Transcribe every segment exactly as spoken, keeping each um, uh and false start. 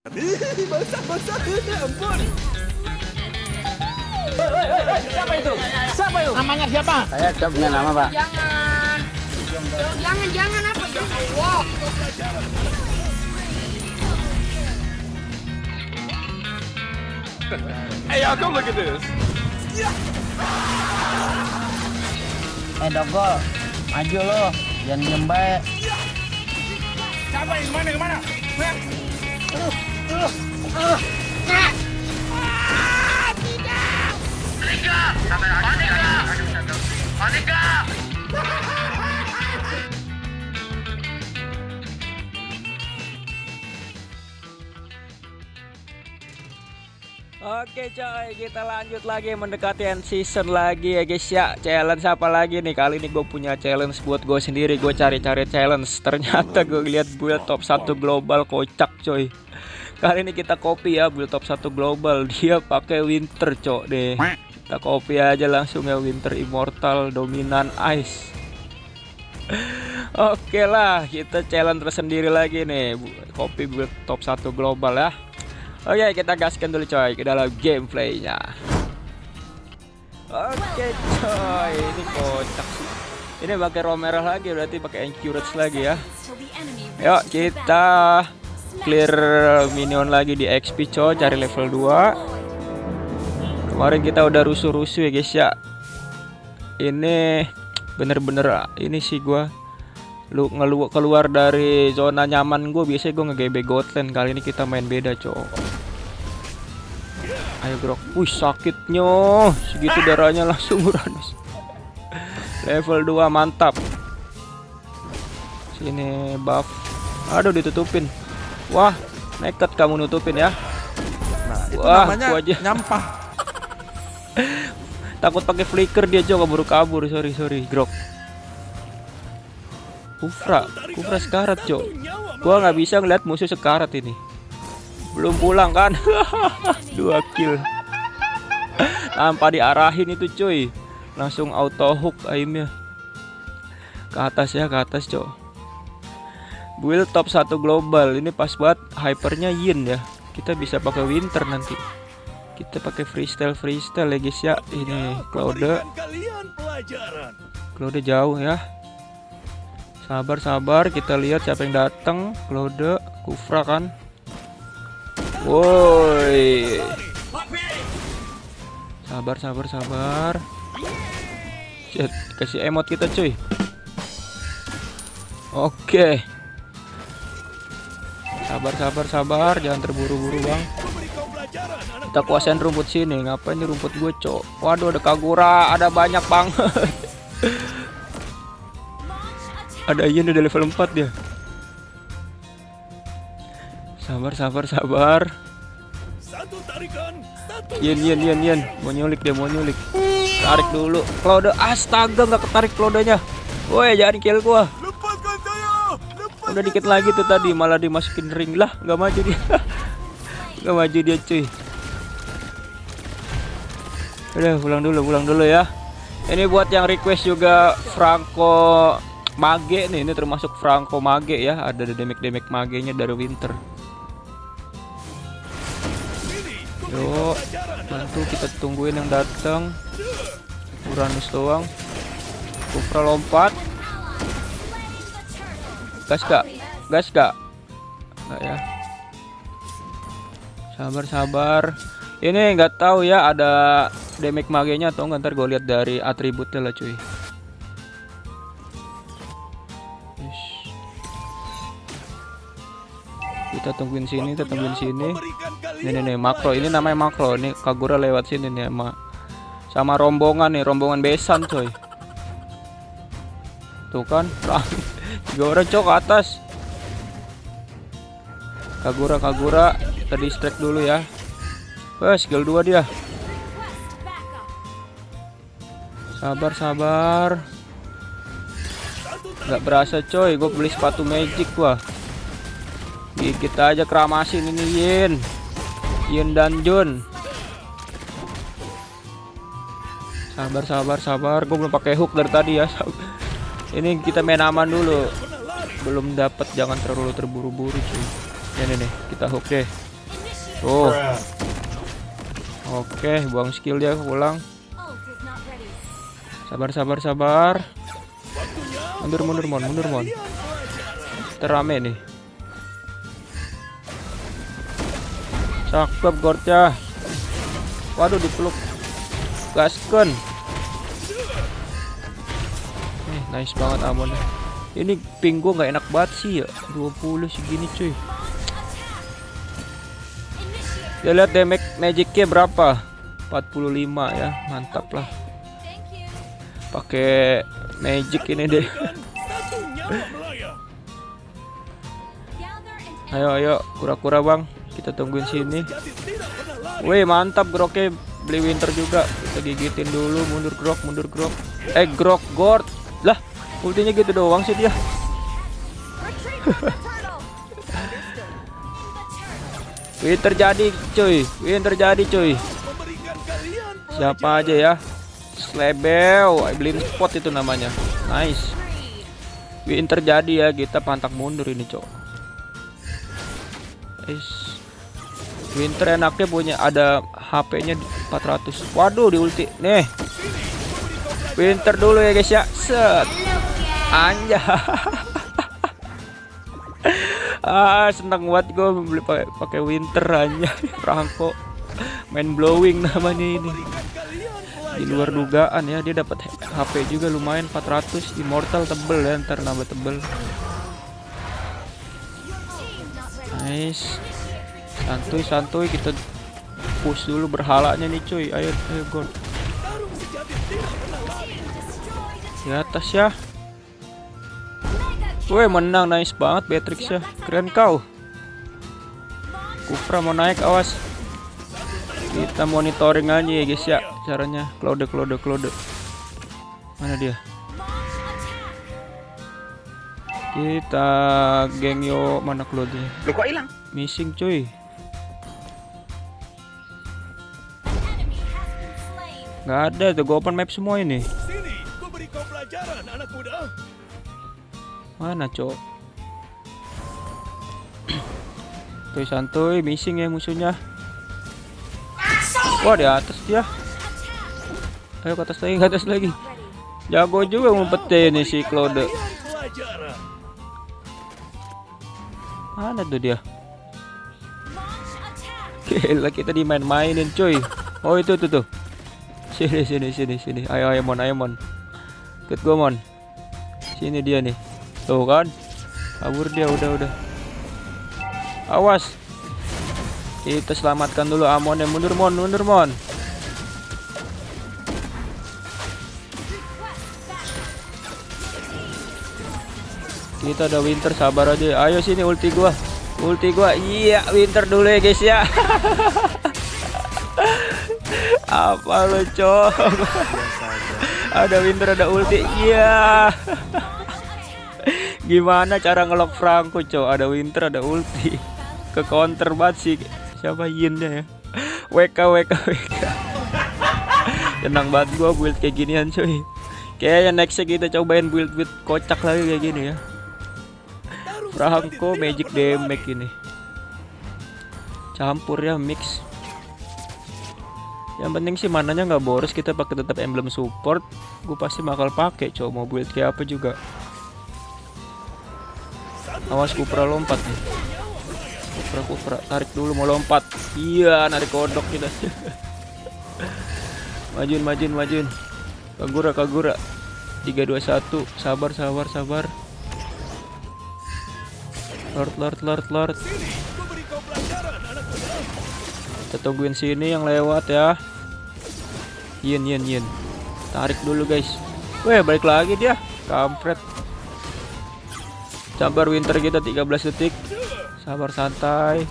Basah-basah, ampun. Siapa itu? Siapa itu? Namanya siapa? Saya tidak punya nama, Pak. Jangan. Jangan, jangan apa? Jangan. Wow. Hey, y'all, come look at this. Eh, Dogol, maju lo, jangan diem baik. Siapa yang kemana kemana? Oke coy, kita lanjut lagi mendekati end season lagi ya guys ya. Challenge apa lagi nih? Kali ini gue punya challenge buat gue sendiri. Gue cari-cari challenge. Ternyata gue lihat build top satu global kocak coy. Kali ini kita copy ya build top satu global. Dia pakai winter cok deh. Kita copy aja langsung ya, winter immortal dominan ice. Oke lah, kita challenge tersendiri lagi nih. Copy build top satu global ya. Oke, kita gaskan dulu coy ke dalam gameplaynya. Oke coy, ini kocak sih. Ini pakai Romero lagi, berarti pakai Encourage lagi ya. Yuk kita clear minion lagi di X P coy, cari level dua. Kemarin kita udah rusuh-rusuh ya guys ya. Ini bener-bener ini sih gua lu ngelu keluar dari zona nyaman gue. Biasanya gue nge-G B Gotland, kali ini kita main beda cowok. Ayo grok. Wih sakitnya segitu darahnya langsung Uranus. Level dua mantap. Sini buff. Aduh ditutupin. Wah nekat kamu nutupin ya. Nah, itu wah namanya gua aja nyampah. Takut pakai flicker dia coba kabur kabur. Sorry sorry grok. Kufra, Kufra sekarat cok. Gua nggak bisa ngeliat musuh sekarat ini. Belum pulang kan? Dua kill. Tanpa diarahin itu cuy. Langsung auto hook aimnya. Ke atas ya, ke atas cok. Build top satu global. Ini pas banget hypernya Yin ya. Kita bisa pakai winter nanti. Kita pakai freestyle freestyle ya guys ya. Ini Claude. Claude jauh ya. Sabar sabar, kita lihat siapa yang datang. Claude, Kufra kan. Woi. Sabar sabar sabar. Shit, kasih emot kita cuy. Oke. Sabar sabar sabar, jangan terburu-buru bang. Kita kuasain rumput sini. Ngapain nih rumput gue cok? Waduh ada Kagura, ada banyak banget. Ada Ian udah level empat dia. Sabar sabar sabar. Ian Ian Ian Ian mau nyulik dia, mau nyulik. Tarik dulu Claude. Astaga nggak ketarik Claudenya. Woi jangan kill gua. Udah dikit lagi tuh tadi malah dimasukin ring lah. Nggak maju dia. Nggak maju dia cuy. Udah pulang dulu pulang dulu ya. Ini buat yang request juga Franco Mage nih, ini termasuk Franco Mage ya. Ada damage-damage magenya dari winter. Yuk, bantu kita tungguin yang datang. Uranus doang. Kufra lompat. Gas gak? Gas gak? Enggak ya. Sabar sabar. Ini nggak tahu ya ada damage magenya atau enggak, ntar gue lihat dari atributnya lah cuy. Kita tungguin sini, kita tungguin sini. Ini nih, nih makro, ini namanya makro. Ini Kagura lewat sini nih sama sama rombongan nih, rombongan besan coy. Tuh kan, tiga orang cok ke atas. Kagura Kagura, kita distract dulu ya. Wah, skill dua dia. Sabar sabar. Gak berasa coy, gue beli sepatu magic gua. Gigit aja keramasin ini Yin. Yin dan Jun. Sabar sabar sabar, gue belum pakai hook dari tadi ya. Ini kita main aman dulu. Belum dapat, jangan terlalu terburu-buru cuy. Ini nih, kita hook deh. Tuh. Oke, buang skill dia pulang. Sabar sabar sabar. Mundur mundur mon, mundur mon. Terame nih. Cakep Gorcha. Waduh dipeluk. Gasken. Eh, nice banget amonnya. Ini ping gua nggak enak banget sih ya. dua puluh segini cuy. Kita lihat damage magicnya berapa? empat puluh lima ya, mantap lah. Pakai magic ini deh. Ayo ayo kura-kura bang, kita tungguin sini. Wih mantap groknya, beli winter juga. Kita gigitin dulu, mundur grok, mundur grok. Eh grok gord lah, ultinya gitu doang sih dia. Win terjadi cuy, win terjadi cuy. Siapa aja ya? Slebel, blind spot itu namanya. Nice. Win terjadi ya, kita pantak mundur ini cok. Is. Winter enaknya punya ada H P-nya empat ratus. Waduh di ulti nih. Winter dulu ya guys ya. Set. Anjay. Ah seneng banget gue beli pakai pakai winter aja. Franco main blowing namanya ini. Di luar dugaan ya, dia dapat H P juga lumayan empat ratus. Immortal tebel ya, ntar nambah tebel. Nice. Santuy santuy kita push dulu berhalanya nih cuy. Ayo ayo gol. Di atas ya. Woi menang, nice banget Beatrix ya, keren kau. Kufra mau naik, awas. Kita monitoring aja ya guys ya caranya. Claude Claude Claude. Mana dia? Kita geng yo, mana Claude? Lu kok hilang? Missing cuy. Nggak ada tuh, gue open map semua ini. Sini, gua beri kau pelajaran anak muda. Mana cok? Tuh santuy, missing ya musuhnya. Wah di atas dia. Ayo ke atas lagi, ke atas lagi. Jago juga ngumpetin nih si Claude. Mana tuh dia? Gila kita dimain-mainin cuy. Oh itu tuh tuh. Sini sini sini sini. Ayo ayo mon, ayo mon. Ikut gua mon. Sini dia nih. Tuh kan, kabur dia, udah udah. Awas, kita selamatkan dulu amonnya. Mundur mon, mundur mon. Kita ada winter, sabar aja. Ayo sini ulti gua, ulti gua. Iya winter dulu ya guys ya. Apa lo cok? Ada winter, ada ulti. Iya. Gimana cara ngelock Franco cok? Ada winter, ada ulti. Ke counter banget sih. Siapa Yinnya ya? W K W K W K. Tenang banget gua build kayak ginian cuy. Kayaknya nextnya kita cobain build build kocak lagi kayak gini ya. Franco magic damage ini. Campur ya, mix. Yang penting sih mananya nggak boros, kita pakai tetap emblem support. Gue pasti bakal pakai cok, mau build kayak apa juga. Awas Kupra lompat nih. Kupra Kupra tarik dulu mau lompat. Iya narik kodok kita. Majuin majuin majuin. Kagura Kagura. tiga dua satu. Sabar sabar sabar. Lord Lord Lord Lord. Kita tungguin sini yang lewat ya. Yin yin yin. Tarik dulu guys. Weh balik lagi dia. Kampret. Sabar winter kita tiga belas detik. Sabar santai.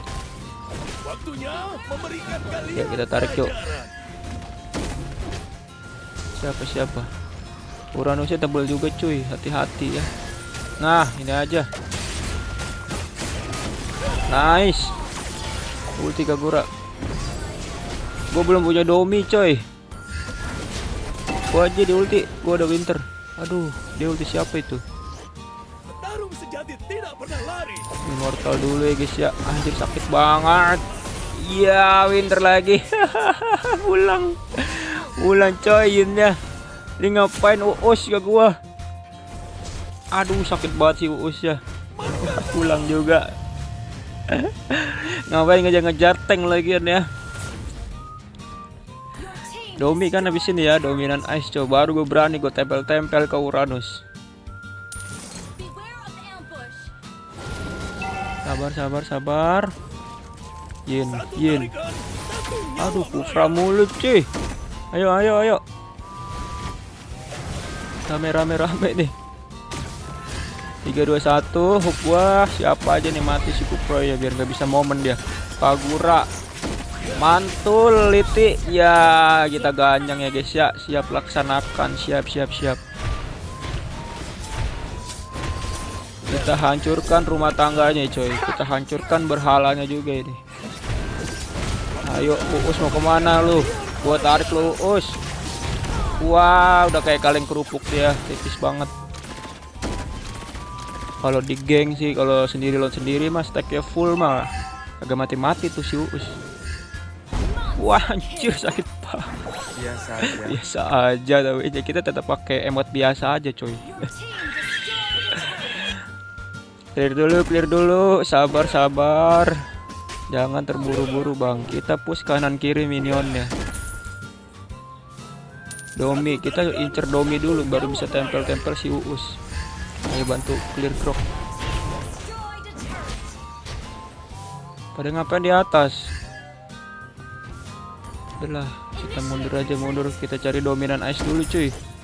Ya kita tarik yuk. Siapa siapa? Uranusnya tebel juga cuy. Hati-hati ya. Nah ini aja. Nice. Ulti Kagura. Gue belum punya Domi coy. Gue aja di ulti. Gue ada winter. Aduh dia ulti siapa itu? Tidak pernah lari. Immortal dulu ya guys ya. Anjir sakit banget. Ya, winter lagi. Ulang. Ulang coy Yunnya. Ini ngapain Uus ke gua? Aduh, sakit banget sih Uus ya. Pulang juga. Ngapain ngejar-ngejar tank lagi ya. Domi kan habis ini ya, dominan ice coy. Baru gue berani gue tempel-tempel ke Uranus. Sabar, sabar, sabar. Yin, yin. Aduh, Kufra mulut cuy. Ayo, ayo, ayo. Rame, rame, rame nih. tiga dua satu, hook gua. Siapa aja nih mati si Kufra ya, biar nggak bisa momen dia. Kagura. Mantul, Liti. Ya, kita ganjang ya guys ya. Siap laksanakan, siap, siap, siap. Kita hancurkan rumah tangganya coy. Kita hancurkan berhalanya juga ini. Ayo Uus mau kemana lu? Gua tarik lu Uus. Wah, udah kayak kaleng kerupuk dia. Tipis banget. Kalau di geng sih, kalau sendiri lawan sendiri mas stacknya full mah agak mati-mati tuh si Uus. Wah, anjir sakit banget. Biasa aja. Biasa aja tapi kita tetap pakai emot biasa aja coy. Clear dulu, clear dulu, sabar, sabar. Jangan terburu-buru bang. Kita push kanan kiri minionnya. Domi, kita incer Domi dulu, baru bisa tempel-tempel si Uus. Ayo bantu clear krok. Pada ngapain di atas? Udah lah, kita mundur aja, mundur. Kita cari dominan ice dulu cuy.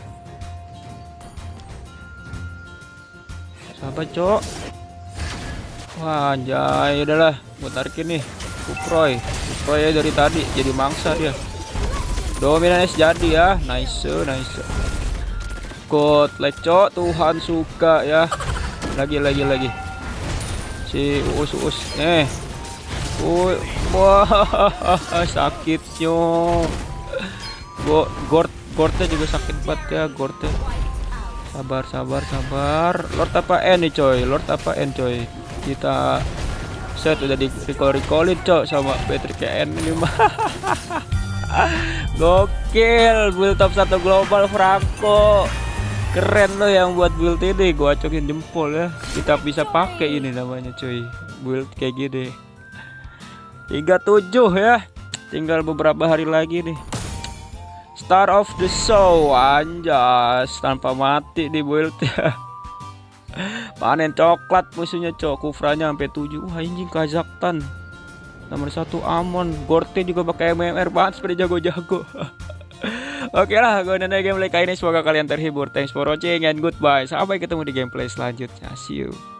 Sabar cok. Wah anjay, udahlah, mau tarik ini. Kuproy, Kuproy ya dari tadi jadi mangsa dia. Dominan es jadi ya, nice, nice. God, lecok, Tuhan suka ya. Lagi, lagi, lagi. Si Uus, Uus, eh. Woi, wah, sakitnya. Go, gord, gordnya juga sakit banget ya, gordnya. Sabar, sabar, sabar. Lord apa N nih coy, Lord apa N coy. Kita set udah di recall recallin cok sama Patrick N ini mah. Gokil, build top satu global Franco. Keren loh yang buat build ini, gua acokin jempol ya. Kita bisa pakai ini namanya cuy, build kayak gini. tiga tujuh ya. Tinggal beberapa hari lagi nih. Star of the show, anjas tanpa mati di build ya. Panen coklat musuhnya cok, Kufranya sampai tujuh. Wah anjing Kazakhstan. Nomor satu Amon, Gorte juga pakai M M R banget seperti jago-jago. Oke lah, gue nanya gameplay kali ini, semoga kalian terhibur. Thanks for watching and goodbye. Sampai ketemu di gameplay selanjutnya. See you.